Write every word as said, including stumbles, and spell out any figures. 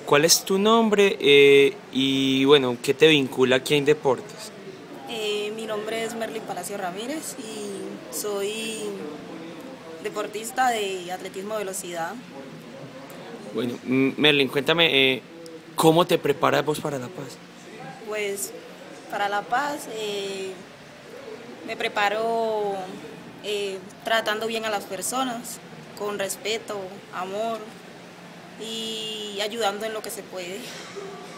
¿cuál es tu nombre eh, y bueno, qué te vincula aquí en Deportes? Eh, mi nombre es Merlin Palacio Ramírez y soy deportista de atletismo de velocidad. Bueno, mm, Merlin, cuéntame, eh, ¿cómo te preparas vos para La Paz? Pues para La Paz eh, me preparo eh, tratando bien a las personas, con respeto, amor y ayudando en lo que se puede.